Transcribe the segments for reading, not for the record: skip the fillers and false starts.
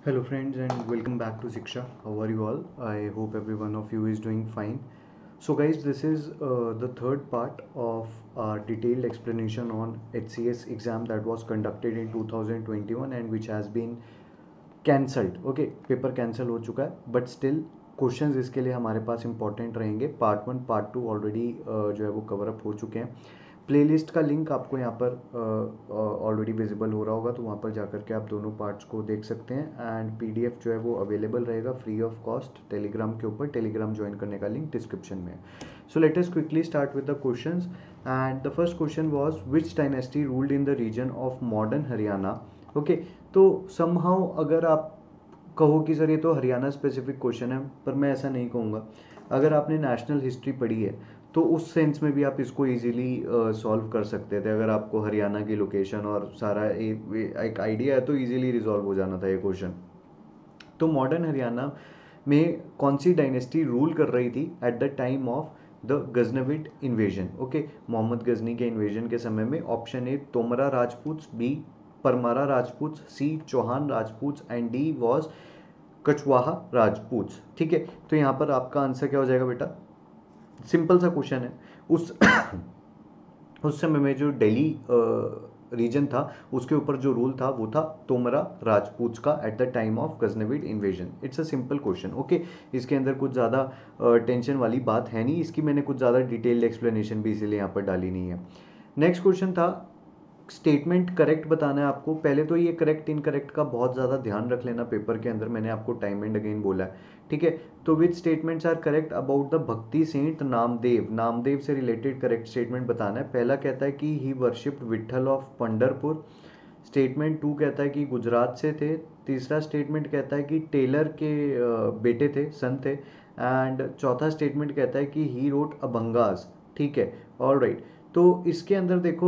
Hello friends and welcome back to Siksha. How are you all? I hope every one of you is doing fine. So guys, this is the third part of our detailed explanation on HCS exam that was conducted in 2021 and which has been cancelled. Okay, paper cancel हो चुका है but still questions इसके लिए हमारे पास important रहेंगे. Part 1 part 2 already जो है वो कवर अप हो चुके हैं. प्लेलिस्ट का लिंक आपको यहाँ पर ऑलरेडी विजिबल हो रहा होगा, तो वहाँ पर जाकर के आप दोनों पार्ट्स को देख सकते हैं. एंड पीडीएफ जो है वो अवेलेबल रहेगा फ्री ऑफ कॉस्ट टेलीग्राम के ऊपर. टेलीग्राम ज्वाइन करने का लिंक डिस्क्रिप्शन में है. So let us quickly start with the questions. And the first question was which dynasty ruled in the region of modern Haryana. Okay, तो somehow अगर आप कहो कि सर ये तो हरियाणा स्पेसिफिक क्वेश्चन है, पर मैं ऐसा नहीं कहूँगा. अगर आपने नेशनल हिस्ट्री पढ़ी है तो उस सेंस में भी आप इसको इजीली सॉल्व कर सकते थे. अगर आपको हरियाणा की लोकेशन और सारा एक आइडिया है तो इजीली रिजॉल्व हो जाना था ये क्वेश्चन. तो मॉडर्न हरियाणा में कौन सी डायनेस्टी रूल कर रही थी at the time of the Ghaznavid invasion. Okay, Mohammad Ghazni के इन्वेजन के समय में. Option A Tomara Rajput, B Paramara Rajput, C Chauhan Rajput and D was Kachhwaha Rajput. ठीक है, तो यहाँ पर आपका आंसर क्या हो जाएगा बेटा? सिंपल सा क्वेश्चन है. उस उस समय में जो दिल्ली रीजन था उसके ऊपर जो रूल था वो था तोमरा राजपूत का at the time of Ghaznavid invasion. It's a simple question. Okay, इसके अंदर कुछ ज़्यादा टेंशन वाली बात है नहीं. इसकी मैंने कुछ ज़्यादा डिटेल्ड एक्सप्लेनेशन भी इसीलिए यहाँ पर डाली नहीं है. नेक्स्ट क्वेश्चन था स्टेटमेंट करेक्ट बताना है आपको. पहले तो ये करेक्ट इनकरेक्ट का बहुत ज़्यादा ध्यान रख लेना पेपर के अंदर. मैंने आपको टाइम एंड अगेन बोला है. ठीक है, तो which statements are correct about the Bhakti saint Namdev. Namdev से रिलेटेड करेक्ट स्टेटमेंट बताना है. पहला कहता है कि he worshipped Vithal of Pandharpur. Statement 2 कहता है कि गुजरात से थे. तीसरा स्टेटमेंट कहता है कि टेलर के बेटे थे, सन थे. एंड चौथा स्टेटमेंट कहता है कि ही रोट अभंगास. ठीक है, ऑल राइट. तो इसके अंदर देखो,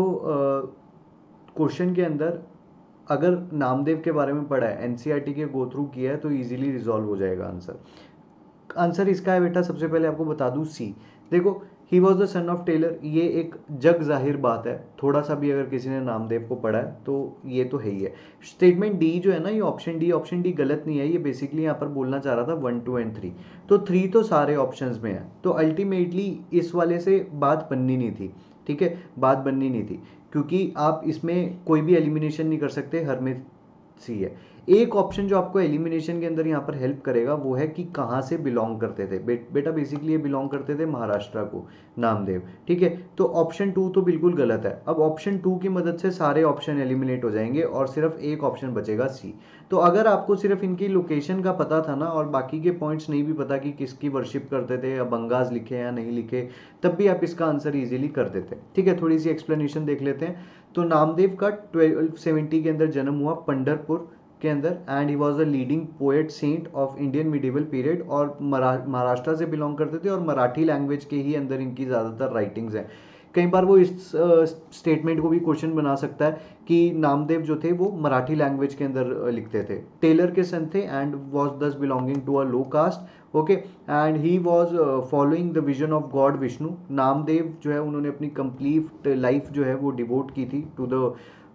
क्वेश्चन के अंदर अगर नामदेव के बारे में पढ़ा है, एनसीईआरटी के गो थ्रू किया है, तो इजीली रिजॉल्व हो जाएगा आंसर. आंसर इसका है बेटा, सबसे पहले आपको बता दूं सी. देखो, he was the son of tailor, ये एक जग जाहिर बात है. थोड़ा सा भी अगर किसी ने नामदेव को पढ़ा है तो ये तो है ही है. स्टेटमेंट डी जो है ना, ये ऑप्शन डी गलत नहीं है. ये बेसिकली यहाँ पर बोलना चाह रहा था 1, 2 एंड 3. तो 3 तो सारे ऑप्शंस में है, तो अल्टीमेटली इस वाले से बात बननी नहीं थी. ठीक है, बात बननी नहीं थी क्योंकि आप इसमें कोई भी एलिमिनेशन नहीं कर सकते. हर में सी है. एक ऑप्शन जो आपको एलिमिनेशन के अंदर यहाँ पर हेल्प करेगा वो है कि कहाँ से बिलोंग करते थे. बेटा बेसिकली ये बिलोंग करते थे महाराष्ट्र को, नामदेव. ठीक है, तो ऑप्शन 2 तो बिल्कुल गलत है. अब ऑप्शन 2 की मदद से सारे ऑप्शन एलिमिनेट हो जाएंगे और सिर्फ एक ऑप्शन बचेगा सी. तो अगर आपको सिर्फ इनकी लोकेशन का पता था ना और बाकी के पॉइंट्स नहीं भी पता कि किसकी वर्शिप करते थे या बंगाज लिखे या नहीं लिखे, तब भी आप इसका आंसर इजीली कर देते. ठीक है, थोड़ी सी एक्सप्लेनेशन देख लेते हैं. तो नामदेव का 1270 के अंदर जन्म हुआ पंढरपुर के अंदर. And he was the leading poet saint of Indian medieval period. और महाराष्ट्र से बिलोंग करते थे और मराठी लैंग्वेज के ही अंदर इनकी ज़्यादातर राइटिंग्स हैं. कई बार वो इस स्टेटमेंट को भी क्वेश्चन बना सकता है कि नामदेव जो थे वो मराठी लैंग्वेज के अंदर लिखते थे. टेलर के सन थे and was thus belonging to a low caste. Okay, and he was following the vision of God Vishnu. Namdev जो है उन्होंने अपनी कंप्लीट लाइफ जो है वो डिवोट की थी टू द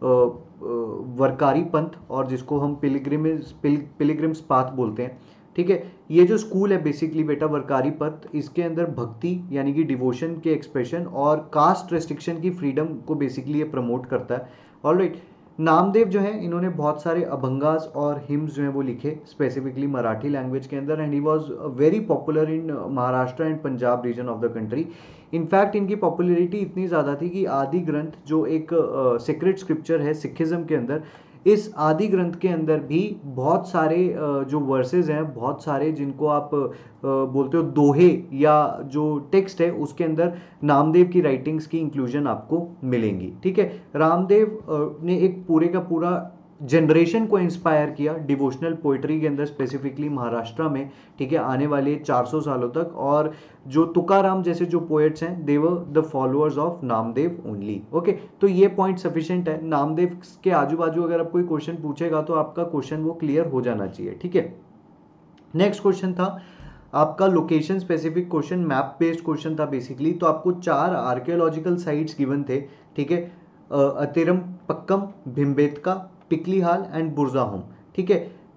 वरकारी पंथ, और जिसको हम पिलग्रिम्स पाथ बोलते हैं. ठीक है, ये जो स्कूल है बेसिकली बेटा वरकारी पंथ, इसके अंदर भक्ति यानी कि डिवोशन के एक्सप्रेशन और कास्ट रेस्ट्रिक्शन की फ्रीडम को बेसिकली ये प्रमोट करता है. ऑलराइट, नामदेव जो है इन्होंने बहुत सारे अभंगास और हिम्स जो है वो लिखे स्पेसिफिकली मराठी लैंग्वेज के अंदर. And he was very popular in Maharashtra and Punjab region of the country. In fact इनकी पॉपुलरिटी इतनी ज़्यादा थी कि आदि ग्रंथ जो एक सीक्रेट स्क्रिप्चर है सिखिज्म के अंदर, इस आदि ग्रंथ के अंदर भी बहुत सारे जो वर्सेस हैं, बहुत सारे जिनको आप बोलते हो दोहे या जो टेक्स्ट है, उसके अंदर नामदेव की राइटिंग्स की इंक्लूजन आपको मिलेंगी. ठीक है, रामदेव ने एक पूरे का पूरा जनरेशन को इंस्पायर किया डिवोशनल पोइट्री के अंदर स्पेसिफिकली महाराष्ट्र में. ठीक है, आने वाले 400 सालों तक. और जो तुकाराम जैसे जो पोएट्स हैं they were the followers of Namdev only. Okay, तो ये पॉइंट सफिशिएंट है. नामदेव के आजू बाजू अगर आप कोई क्वेश्चन पूछेगा तो आपका क्वेश्चन वो क्लियर हो जाना चाहिए. ठीक है, नेक्स्ट क्वेश्चन था आपका location specific question, map based question था बेसिकली. तो आपको 4 आर्कियोलॉजिकल साइट्स गिवन थे. ठीक है, अतिरम पक्कम, भिम्बेटका, पिकलीहाल एंड बुरजाहोम. ठीक है,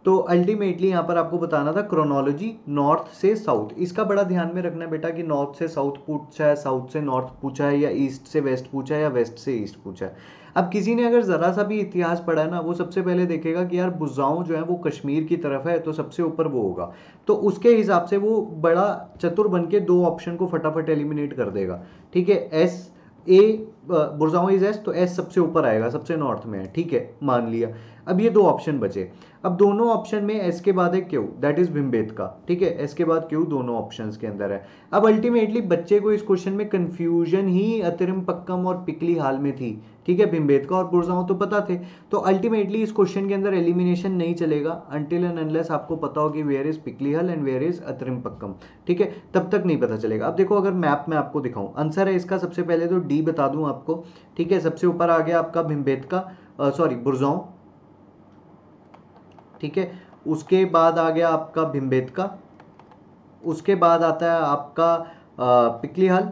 तो अल्टीमेटली यहाँ पर आपको बताना था क्रोनोलॉजी नॉर्थ से साउथ। इसका बड़ा ध्यान में रखना बेटा कि नॉर्थ से साउथ पूछा है, साउथ से नॉर्थ पूछा है, या ईस्ट से वेस्ट पूछा है, या वेस्ट से ईस्ट पूछा है। अब किसी ने अगर ज़रा सा भी इतिहास पढ़ा है ना, वो सबसे पहले देखेगा कि यार बुज़ाऊं जो है वो कश्मीर की तरफ है, तो सबसे ऊपर वो होगा। तो उसके हिसाब से वो बड़ा चतुर बन के दो ऑप्शन को फटाफट एलिमिनेट कर देगा। ठीक है, S a bourgeois is S, तो एस सबसे ऊपर आएगा, सबसे नॉर्थ में है। ठीक है, मान लिया। अब ये दो ऑप्शन बचे। अब दोनों ऑप्शन में एस के बाद है क्यू, दैट इज भिमबेटका। ठीक है, एस के बाद क्यू दोनों ऑप्शंस के अंदर है। अब अल्टीमेटली बच्चे को इस क्वेश्चन में कंफ्यूजन ही अतिरिमपक्कम और पिकली हाल में थी। ठीक है, भिमबेटका और बुरजाओं तो पता थे, तो अल्टीमेटली इस क्वेश्चन के अंदर एलिमिनेशन नहीं चलेगा अनटिल एंड अनलेस आपको पता हो कि where is Piklihal and where is Attirampakkam. ठीक है, तब तक नहीं पता चलेगा। अब देखो, अगर मैप में आपको दिखाऊं, आंसर है इसका सबसे पहले तो डी बता दूं आपको। ठीक है, सबसे ऊपर आ गया आपका भिमबेटका, सॉरी बुरजाओं। ठीक है, उसके बाद आ गया आपका भिमबेटका, उसके बाद आता है आपका पिकली हाल,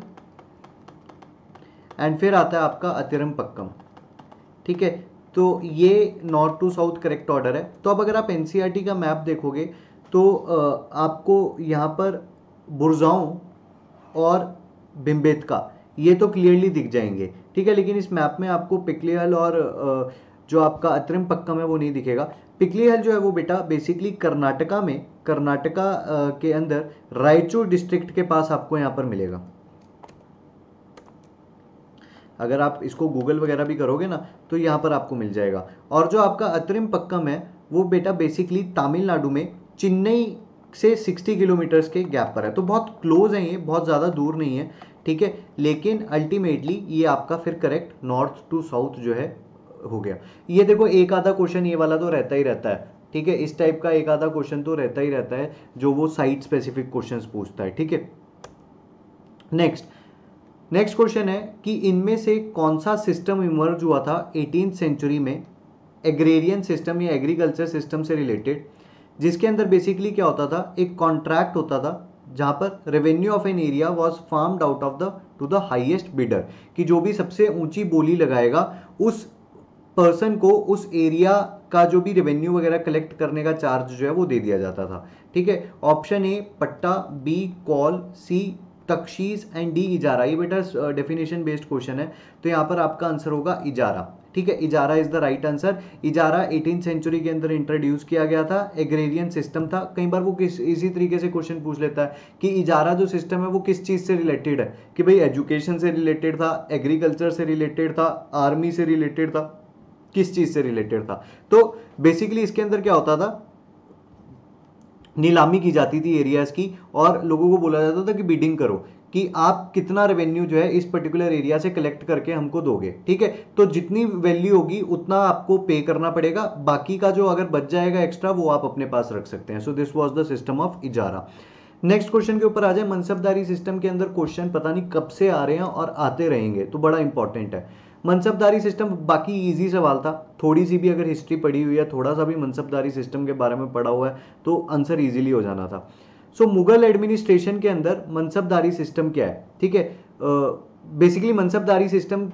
एंड फिर आता है आपका अतिरिमपक्कम। ठीक है, तो ये north to south correct order है। तो अब अगर आप एनसीईआरटी का मैप देखोगे तो आपको यहाँ पर बुरजाओं और भिमबेटका ये तो क्लियरली दिख जाएंगे। ठीक है, लेकिन इस मैप में आपको पिकली हाल और जो आपका अतिरिमपक्कम है वो नहीं दिखेगा। पिकली हाल जो है वो बेटा बेसिकली कर्नाटका में, कर्नाटका के अंदर रायचूर डिस्ट्रिक्ट के पास आपको यहाँ पर मिलेगा। अगर आप इसको गूगल वगैरह भी करोगे ना तो यहाँ पर आपको मिल जाएगा। और जो आपका अतिरिमपक्कम है वो बेटा बेसिकली तमिलनाडु में चेन्नई से 60 किलोमीटर्स के गैप पर है, तो बहुत क्लोज है ये, बहुत ज़्यादा दूर नहीं है। ठीक है, लेकिन अल्टीमेटली ये आपका फिर करेक्ट नॉर्थ टू साउथ जो है हो गया। ये देखो, एक आधा क्वेश्चन ये वाला तो रहता ही रहता है। ठीक है, इस टाइप का एक आधा क्वेश्चन तो रहता ही रहता है जो वो साइट स्पेसिफिक क्वेश्चंस पूछता है। ठीक है, नेक्स्ट क्वेश्चन है कि इनमें से कौन सा सिस्टम इमर्ज हुआ था 18th सेंचुरी में, एग्रेरियन सिस्टम या एग्रीकल्चर सिस्टम से रिलेटेड, जिसके अंदर बेसिकली क्या होता था, एक कॉन्ट्रैक्ट होता था जहां पर revenue of an area was farmed out of the to the highest bidder, कि जो भी सबसे ऊंची बोली लगाएगा उस पर्सन को उस एरिया का जो भी रेवेन्यू वगैरह कलेक्ट करने का चार्ज जो है वो दे दिया जाता था। ठीक है, ऑप्शन ए पट्टा, बी कॉल, सी तख्शीस एंड डी इजारा। ये बेटा डेफिनेशन बेस्ड क्वेश्चन है, तो यहाँ पर आपका आंसर होगा इजारा। ठीक है, इजारा इज द राइट आंसर। इजारा 18th सेंचुरी के अंदर इंट्रोड्यूस किया गया था, एग्रेरियन सिस्टम था। कई बार वो इसी तरीके से क्वेश्चन पूछ लेता है कि इजारा जो सिस्टम है वो किस चीज से रिलेटेड है, कि भाई एजुकेशन से रिलेटेड था, एग्रीकल्चर से रिलेटेड था, आर्मी से रिलेटेड था, किस चीज से रिलेटेड था। तो बेसिकली इसके अंदर क्या होता था, नीलामी की जाती थी एरियाज की और लोगों को बोला जाता था कि बिडिंग करो कि आप कितना रेवेन्यू जो है इस पर्टिकुलर एरिया से कलेक्ट करके हमको दोगे। ठीक है, तो जितनी वैल्यू होगी उतना आपको पे करना पड़ेगा, बाकी का जो अगर बच जाएगा एक्स्ट्रा वो आप अपने पास रख सकते हैं। So this was the system of इजारा। नेक्स्ट क्वेश्चन के ऊपर आ जाए, मनसबदारी सिस्टम के अंदर क्वेश्चन पता नहीं कब से आ रहे हैं और आते रहेंगे, तो बड़ा इंपॉर्टेंट है। मनसबदारी सिस्टम बाकी इजी सवाल था, थोड़ी सी भी अगर हिस्ट्री पढ़ी हुई है, थोड़ा सा भी मनसबदारी सिस्टम के बारे में पढ़ा हुआ है तो आंसर इजीली हो जाना था। सो मुगल एडमिनिस्ट्रेशन के अंदर मनसबदारी सिस्टम क्या है। ठीक है, बेसिकली मनसबदारी सिस्टम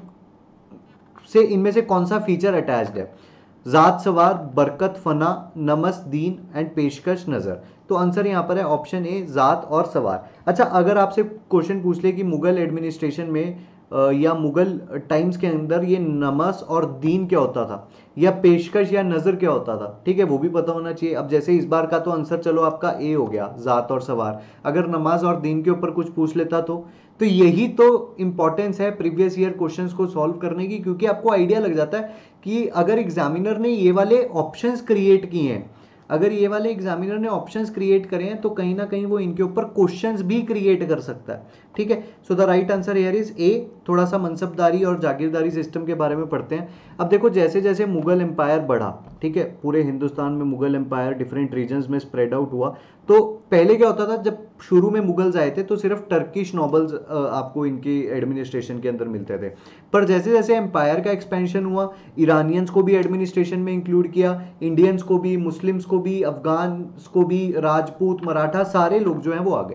से इनमें से कौन सा फीचर अटैच्ड है, जात सवार, बरकत, फना, नमस, दीन एंड पेशकश नजर। तो आंसर यहां पर है ऑप्शन ए, जात और सवार। अच्छा, अगर आपसे क्वेश्चन पूछ ले कि मुगल एडमिनिस्ट्रेशन में या मुगल टाइम्स के अंदर ये नमस और दीन क्या होता था, या पेशकश या नजर क्या होता था, ठीक है, वो भी पता होना चाहिए। अब जैसे इस बार का तो आंसर चलो आपका ए हो गया, जात और सवार। अगर नमाज और दीन के ऊपर कुछ पूछ लेता तो यही तो इंपॉर्टेंस है प्रीवियस ईयर क्वेश्चंस को सॉल्व करने की, क्योंकि आपको आइडिया लग जाता है कि अगर एग्जामिनर ने ये वाले ऑप्शंस क्रिएट किए हैं, अगर ये वाले एग्जामिनर ने ऑप्शंस क्रिएट करे हैं तो कहीं ना कहीं वो इनके ऊपर क्वेश्चंस भी क्रिएट कर सकता है। ठीक है, so the right answer here is A. थोड़ा सा मनसबदारी और जागीरदारी सिस्टम के बारे में पढ़ते हैं। अब देखो, जैसे जैसे मुगल एम्पायर बढ़ा, ठीक है, पूरे हिंदुस्तान में मुगल एम्पायर डिफरेंट रीजन्स में स्प्रेड आउट हुआ। तो पहले क्या होता था, जब शुरू में मुगल्स आए थे तो सिर्फ टर्किश नॉबल्स आपको इनकी एडमिनिस्ट्रेशन के अंदर मिलते थे, पर जैसे जैसे एम्पायर का एक्सपेंशन हुआ, ईरानियंस को भी एडमिनिस्ट्रेशन में इंक्लूड किया, इंडियंस को भी, मुस्लिम्स को भी, अफगान्स को भी, राजपूत, मराठा, सारे लोग जो हैं वो आ गए।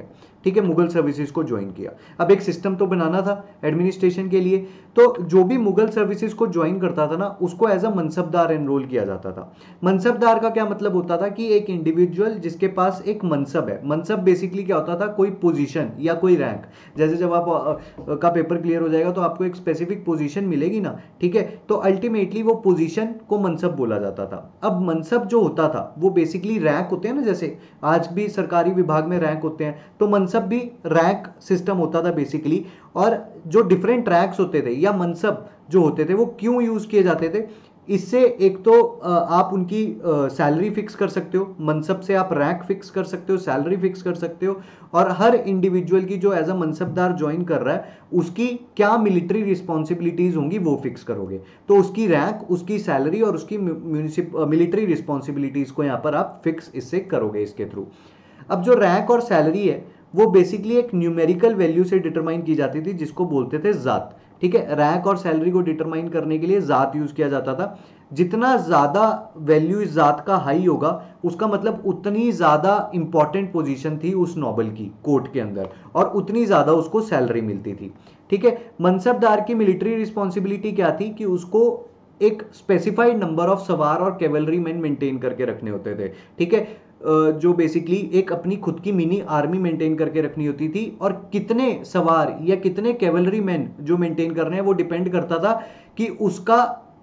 ठीक है, मुगल सर्विसेज को ज्वाइन किया। अब एक सिस्टम तो बनाना था एडमिनिस्ट्रेशन के लिए, तो जो भी मुगल सर्विसेज को ज्वाइन करता था ना उसको एज अ मनसबदार एनरोल किया जाता था। मनसबदार का क्या मतलब होता था कि एक इंडिविजुअल जिसके पास एक मनसब है। मनसब बेसिकली क्या होता था, कोई पोजीशन या कोई रैंक। जैसे जब आप का पेपर क्लियर हो जाएगा तो आपको एक स्पेसिफिक पोजीशन मिलेगी ना, ठीक है, तो अल्टीमेटली वो पोजीशन को मनसब बोला जाता था। अब मनसब जो होता था वो बेसिकली रैंक होते हैं ना, जैसे आज भी सरकारी विभाग में रैंक होते हैं, तो मनसब भी रैंक सिस्टम होता था बेसिकली। और जो डिफरेंट रैंक्स होते थे या मनसब जो होते थे वो क्यों यूज किए जाते थे, इससे एक तो आप उनकी सैलरी फिक्स कर सकते हो, मनसब से आप रैंक फिक्स कर सकते हो, सैलरी फिक्स कर सकते हो, और हर इंडिविजुअल की जो एज अ मनसबदार ज्वाइन कर रहा है उसकी क्या मिलिट्री रिस्पॉन्सिबिलिटीज होंगी वो फिक्स करोगे। तो उसकी रैंक, उसकी सैलरी और उसकी मिलिट्री रिस्पॉन्सिबिलिटीज को यहाँ पर आप फिक्स इससे करोगे इसके थ्रू। अब जो रैंक और सैलरी है वो बेसिकली एक न्यूमेरिकल वैल्यू से डिटरमाइन की जाती थी जिसको बोलते थे जात। ठीक है, रैंक और सैलरी को डिटरमाइन करने के लिए जात यूज किया जाता था। जितना ज्यादा वैल्यू इस जात का हाई होगा उसका मतलब उतनी ज्यादा इंपॉर्टेंट पोजीशन थी उस नोबल की कोर्ट के अंदर और उतनी ज्यादा उसको सैलरी मिलती थी। ठीक है, मनसबदार की मिलिट्री रिस्पॉन्सिबिलिटी क्या थी कि उसको एक स्पेसिफाइड नंबर ऑफ सवार और कैवलरी मैन मेंटेन करके रखने होते थे। ठीक है, जो बेसिकली एक अपनी खुद की मिनी आर्मी मेंटेन करके रखनी होती थी, और कितने सवार या कितने कैवलरी मैन जो मेंटेन कर रहे हैं वो डिपेंड करता था कि उसका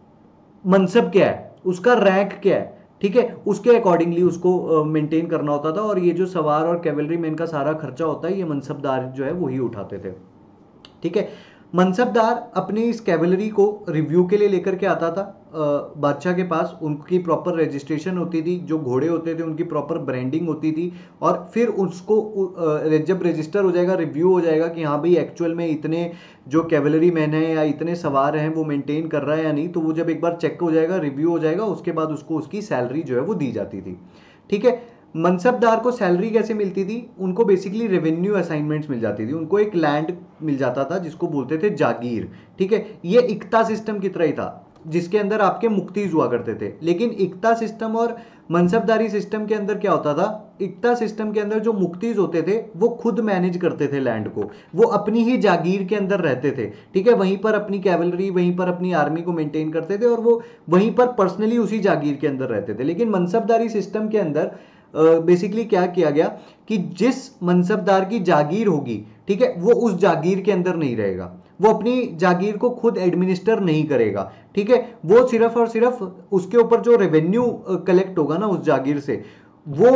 मनसब क्या है, उसका रैंक क्या है। ठीक है, उसके अकॉर्डिंगली उसको मेंटेन करना होता था, और ये जो सवार और कैवलरी मैन का सारा खर्चा होता है ये मनसबदार जो है वही उठाते थे। ठीक है, मनसबदार अपनी इस कैवलरी को रिव्यू के लिए लेकर के आता था बादशाह के पास। उनकी प्रॉपर रजिस्ट्रेशन होती थी, जो घोड़े होते थे उनकी प्रॉपर ब्रांडिंग होती थी, और फिर उसको जब रजिस्टर हो जाएगा, रिव्यू हो जाएगा कि हाँ भाई एक्चुअल में इतने जो कैवलरी मैन है या इतने सवार हैं वो मेंटेन कर रहा है या नहीं, तो वो जब एक बार चेक हो जाएगा, रिव्यू हो जाएगा, उसके बाद उसको उसकी सैलरी जो है वो दी जाती थी। ठीक है, मनसबदार को सैलरी कैसे मिलती थी, उनको बेसिकली रेवेन्यू असाइनमेंट्स मिल जाती थी। उनको एक लैंड मिल जाता था जिसको बोलते थे जागीर। ठीक है, ये इक्ता सिस्टम की तरह ही था जिसके अंदर आपके मुक्तीज हुआ करते थे। लेकिन इक्ता सिस्टम और मनसबदारी सिस्टम के अंदर क्या होता था, इक्ता सिस्टम के अंदर जो मुक्तीज होते थे वो खुद मैनेज करते थे लैंड को, वो अपनी ही जागीर के अंदर रहते थे। ठीक है, वहीं पर अपनी कैवलरी, वहीं पर अपनी आर्मी को मेंटेन करते थे, और वो वहीं पर पर्सनली उसी जागीर के अंदर रहते थे। लेकिन मनसबदारी सिस्टम के अंदर बेसिकली क्या किया गया कि जिस मनसबदार की जागीर होगी, ठीक है, वो उस जागीर के अंदर नहीं रहेगा, वो अपनी जागीर को खुद एडमिनिस्टर नहीं करेगा। ठीक है, वो सिर्फ और सिर्फ उसके ऊपर जो रेवेन्यू कलेक्ट होगा ना उस जागीर से, वो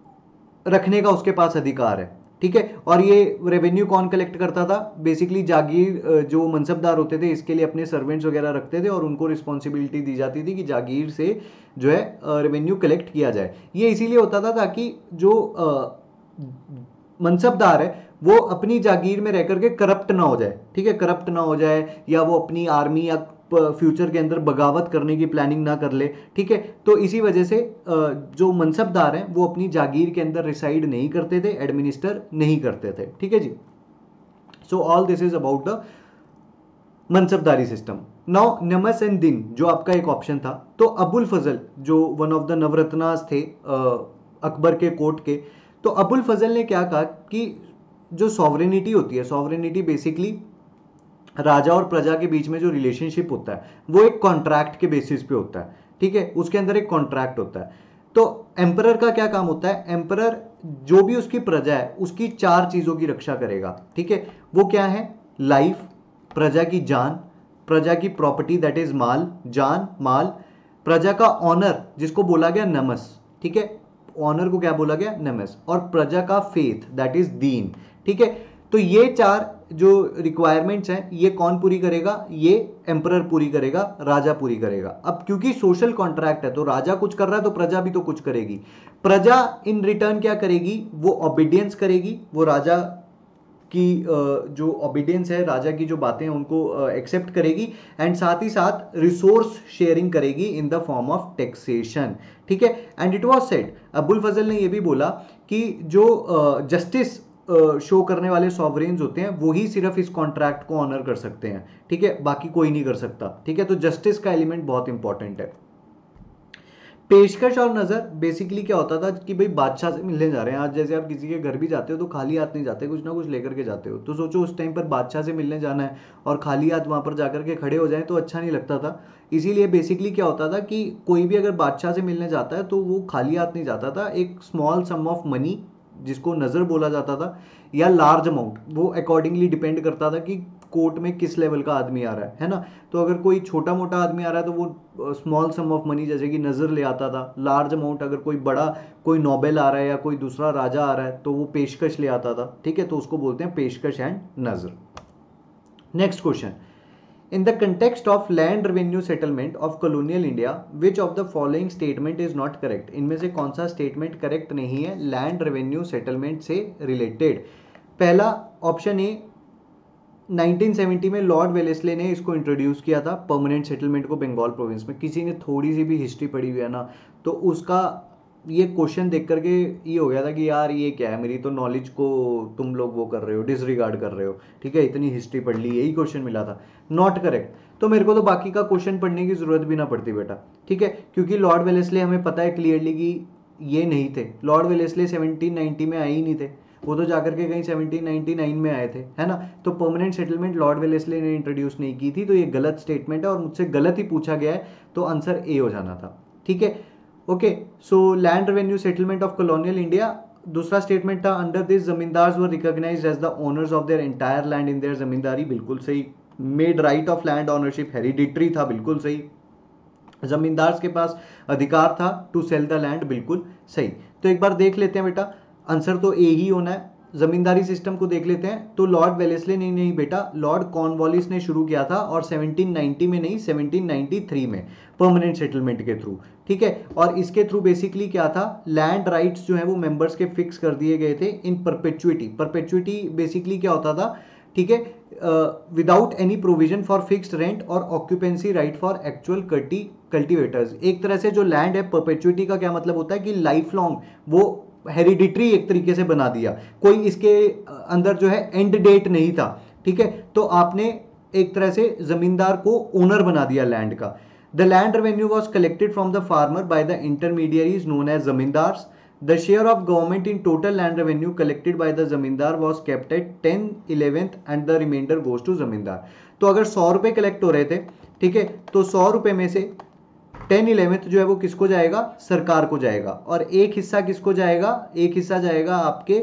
रखने का उसके पास अधिकार है। ठीक है, और ये रेवेन्यू कौन कलेक्ट करता था, बेसिकली जागीर जो मनसबदार होते थे इसके लिए अपने सर्वेंट्स वगैरह रखते थे, और उनको रिस्पॉन्सिबिलिटी दी जाती थी कि जागीर से जो है रेवेन्यू कलेक्ट किया जाए। ये इसीलिए होता था ताकि जो मनसबदार है वो अपनी जागीर में रह करके करप्ट ना हो जाए। ठीक है, करप्ट ना हो जाए, या वो अपनी आर्मी या फ्यूचर के अंदर बगावत करने की प्लानिंग ना कर ले। ठीक है, तो इसी वजह से जो मनसबदार हैं वो अपनी जागीर के अंदर रिसाइड नहीं करते थे, एडमिनिस्टर नहीं करते थे। ठीक है जी, so all this is about the मनसबदारी सिस्टम। नाउ नमस एंड दिन जो आपका एक ऑप्शन था, तो अबुल फजल जो वन ऑफ द नवरत्नास थे अकबर के कोर्ट के, तो अबुल फजल ने क्या कहा कि जो सॉवरेनिटी होती है, सॉवरेनिटी बेसिकली राजा और प्रजा के बीच में जो रिलेशनशिप होता है वो एक कॉन्ट्रैक्ट के बेसिस पे होता है। ठीक है, उसके अंदर एक कॉन्ट्रैक्ट होता है। तो एम्परर का क्या काम होता है, एम्परर जो भी उसकी प्रजा है उसकी 4 चीजों की रक्षा करेगा। ठीक है, वो क्या है, लाइफ, प्रजा की जान, प्रजा की प्रॉपर्टी दैट इज माल, जान माल, प्रजा का ऑनर जिसको बोला गया नमस। ठीक है, ऑनर को क्या बोला गया, नमस, और प्रजा का फेथ दैट इज दीन। ठीक है, तो ये 4 जो रिक्वायरमेंट्स हैं ये कौन पूरी करेगा, ये एम्परर पूरी करेगा, राजा पूरी करेगा। अब क्योंकि सोशल कॉन्ट्रैक्ट है तो राजा कुछ कर रहा है तो प्रजा भी तो कुछ करेगी। प्रजा इन रिटर्न क्या करेगी, वो ओबीडियंस करेगी, वो राजा की जो ओबीडियंस है, राजा की जो बातें हैं उनको एक्सेप्ट करेगी, एंड साथ ही साथ रिसोर्स शेयरिंग करेगी in the form of taxation. ठीक है, and it was said, Abul Fazal ने यह भी बोला कि जो जस्टिस शो करने वाले सॉवरेन्स होते हैं वही सिर्फ इस कॉन्ट्रैक्ट को ऑनर कर सकते हैं। ठीक है, बाकी कोई नहीं कर सकता। ठीक है, तो जस्टिस का एलिमेंट बहुत इंपॉर्टेंट है। पेशकश और नज़र बेसिकली क्या होता था कि भाई बादशाह से मिलने जा रहे हैं। आज जैसे आप किसी के घर भी जाते हो तो खाली हाथ नहीं जाते, कुछ ना कुछ लेकर के जाते हो। तो सोचो उस टाइम पर बादशाह से मिलने जाना है और खाली हाथ वहाँ पर जाकर के खड़े हो जाए तो अच्छा नहीं लगता था। इसीलिए बेसिकली क्या होता था कि कोई भी अगर बादशाह से मिलने जाता है तो वो खाली हाथ नहीं जाता था, एक स्मॉल सम ऑफ मनी जिसको नज़र बोला जाता था या लार्ज अमाउंट, वो अकॉर्डिंगली डिपेंड करता था कि कोर्ट में किस लेवल का आदमी आ रहा है ना। तो अगर कोई छोटा मोटा आदमी आ रहा है तो वो स्मॉल सम ऑफ मनी जैसे कि नज़र ले आता था। लार्ज अमाउंट अगर कोई बड़ा कोई नोबेल आ रहा है या कोई दूसरा राजा आ रहा है तो वो पेशकश ले आता था, ठीक है। तो उसको बोलते हैं पेशकश एंड नज़र। Next question, in the context of land revenue settlement of colonial India, which of the following statement is not correct? इनमें से कौन सा स्टेटमेंट करेक्ट नहीं है लैंड रेवेन्यू सेटलमेंट से रिलेटेड? पहला ऑप्शन ए, 1970 में लॉर्ड वेलेस्ले ने इसको इंट्रोड्यूस किया था परमानेंट सेटलमेंट को बंगाल प्रोविंस में। किसी ने थोड़ी सी भी हिस्ट्री पढ़ी हुई है ना तो उसका ये क्वेश्चन देख करके ये हो गया था कि यार ये क्या है, मेरी तो नॉलेज को तुम लोग वो कर रहे हो, डिसरिगार्ड कर रहे हो, ठीक है, इतनी हिस्ट्री पढ़ ली, यही क्वेश्चन मिला था। Not correct. तो मेरे को तो बाकी का क्वेश्चन पढ़ने की जरूरत भी ना पड़ती बेटा, ठीक है, क्योंकि लॉर्ड वेलेस्ले हमें पता है क्लियरली कि ये नहीं थे। लॉर्ड वेलेस्ले 1790 में आए ही नहीं थे, वो तो जाकर के कहीं 1799 में आए थे, है ना। तो परमानेंट सेटलमेंट लॉर्ड वेलेस्ले ने इंट्रोड्यूस नहीं की थी, तो ये गलत स्टेटमेंट है और मुझसे गलत ही पूछा गया है, तो आंसर ए हो जाना था, ठीक है। Okay, so land revenue settlement of colonial India. दूसरा स्टेटमेंट था under this zamindars were recognized as the owners of their entire land in their zamindari, बिल्कुल सही। Made right of land ownership hereditary था, बिल्कुल सही। जमींदार के पास अधिकार था टू सेल द लैंड, बिल्कुल सही। तो एक बार देख लेते हैं बेटा, आंसर तो ए ही होना है। जमींदारी सिस्टम को देख लेते हैं तो लॉर्ड वेलेस्ले ने नहीं बेटा, लॉर्ड कॉर्नवालिस ने शुरू किया था और 1790 में नहीं 1793 में परमानेंट सेटलमेंट के थ्रू, ठीक है। और इसके थ्रू बेसिकली क्या था, लैंड राइट्स जो है वो मेंबर्स के फिक्स कर दिए गए थे इन परपेचुइटी। परपेचुइटी बेसिकली क्या होता था, ठीक है, without any provision for fixed rent और occupancy right for actual cultivators. एक तरह से जो लैंड है, परपेचुइटी का क्या मतलब होता है कि लाइफ लॉन्ग वो हेरिडिटरी एक तरीके से बना दिया, कोई इसके अंदर जो है एंड डेट नहीं था, ठीक है। तो आपने एक तरह से जमींदार को ओनर बना दिया लैंड का। The land revenue was collected from the farmer by the intermediaries known as zamindars. The share of government in total land revenue collected by the zamindar was kept at 10/11 and the remainder goes to zamindar। तो अगर 100 रुपए collect हो रहे थे, ठीक है, तो 100 रुपए में से 10/11 जो है वो किसको जाएगा, सरकार को जाएगा। और एक हिस्सा किसको जाएगा, एक हिस्सा जाएगा आपके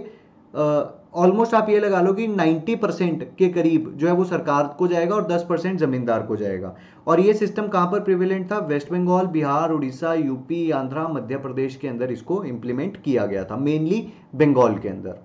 ऑलमोस्ट आप ये लगा लो कि 90% के करीब जो है वो सरकार को जाएगा और 10% जमींदार को जाएगा। और ये सिस्टम कहां पर प्रिवेलेंट था, वेस्ट बंगाल, बिहार, उड़ीसा, यूपी, आंध्रा, मध्य प्रदेश के अंदर इसको इंप्लीमेंट किया गया था, मेनली बंगाल के अंदर।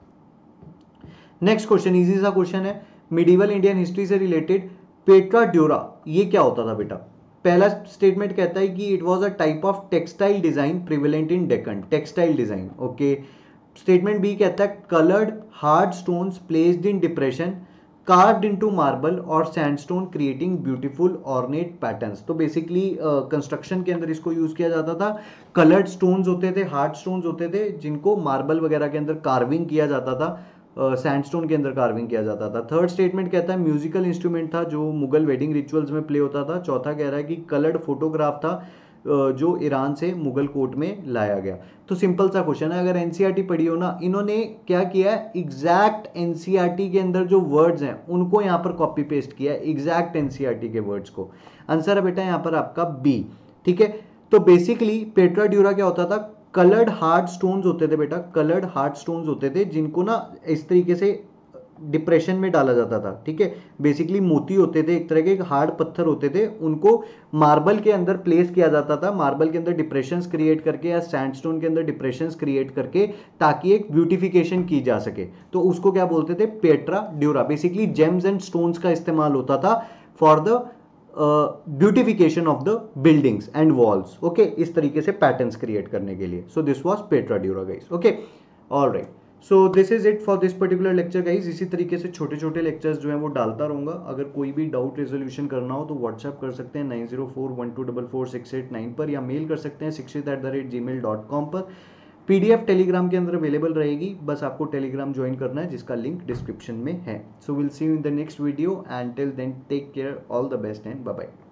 नेक्स्ट क्वेश्चन इजी सा क्वेश्चन है, मिडिवल इंडियन हिस्ट्री से रिलेटेड, पेट्रा ड्यूरा ये क्या होता था बेटा। पहला स्टेटमेंट कहता है कि it was a type of textile design prevalent in Deccan, textile design, okay. Statement B कहता है coloured hard stones placed in depression carved into marble और sandstone creating beautiful ornate patterns. तो बेसिकली कंस्ट्रक्शन के अंदर इसको यूज किया जाता था। कलर्ड स्टोन्स होते थे, हार्ड स्टोन्स होते थे जिनको मार्बल वगैरह के अंदर कार्विंग किया जाता था, सैंडस्टोन के अंदर कार्विंग किया जाता था। थर्ड स्टेटमेंट कहता है म्यूजिकल इंस्ट्रूमेंट था जो मुगल वेडिंग रिचुअल्स में प्ले होता था। चौथा कह रहा है कि कलर्ड फोटोग्राफ था जो ईरान से मुगल कोर्ट में लाया गया। तो सिंपल सा क्वेश्चन है, अगर एनसीईआरटी पढ़ी हो ना, इन्होंने क्या किया है, एग्जैक्ट एनसीईआरटी के अंदर जो वर्ड्स हैं उनको यहाँ पर कॉपी पेस्ट किया है, एग्जैक्ट एनसीईआरटी के वर्ड्स को। आंसर है बेटा यहाँ पर आपका बी, ठीक है। तो बेसिकली पेट्रा ड्यूरा क्या होता था, कलर्ड हार्ड स्टोन्स होते थे बेटा, कलर्ड हार्ड स्टोन्स होते थे जिनको ना इस तरीके से डिप्रेशन में डाला जाता था, ठीक है। बेसिकली मोती होते थे, एक तरह के हार्ड पत्थर होते थे, उनको मार्बल के अंदर प्लेस किया जाता था, मार्बल के अंदर डिप्रेशंस क्रिएट करके या सैंडस्टोन के अंदर डिप्रेशंस क्रिएट करके, ताकि एक ब्यूटिफिकेशन की जा सके। तो उसको क्या बोलते थे, pietra dura. Basically gems and stones का इस्तेमाल होता था for the beautification of the buildings and walls, okay, इस तरीके से पैटर्न्स क्रिएट करने के लिए। So this was pietra dura guys, okay, alright. So this is it for this particular lecture guys. इसी तरीके से छोटे छोटे लेक्चर्स जो हैं वो डालता रहूँगा। अगर कोई भी डाउट रेजोल्यूशन करना हो तो व्हाट्सएप कर सकते हैं 9041244689 पर, या मेल कर सकते हैं शिक्षित@gmail.com पर। PDF टेलीग्राम के अंदर अवेलेबल रहेगी, बस आपको टेलीग्राम ज्वाइन करना है जिसका लिंक डिस्क्रिप्शन में है। So will see you in the next video and till then take care, all the best and bye bye.